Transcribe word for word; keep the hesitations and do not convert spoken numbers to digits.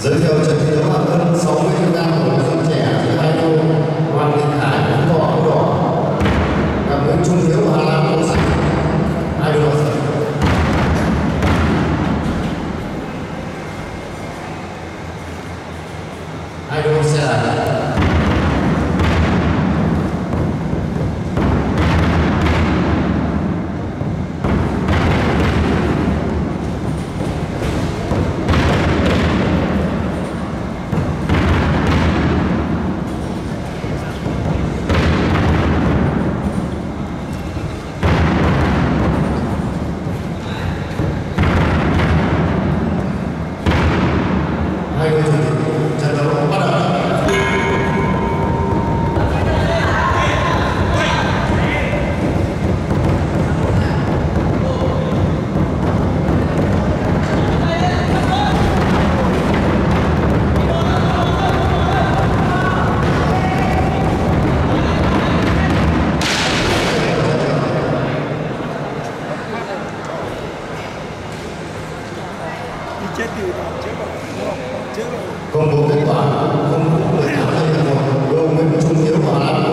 Giới thiệu trận thi đấu hạng cân sáu mươi ki lô gam của đội trẻ giữa hai đôi Hoàng Đình Hải áo đỏ áo đỏ và Nguyễn Trung Hiếu Hà Lan áo xanh. Hai đội hai đội sẽ là công bố kết quả không có người nào đây là một đô Nguyễn Trung Hiếu Hà Lan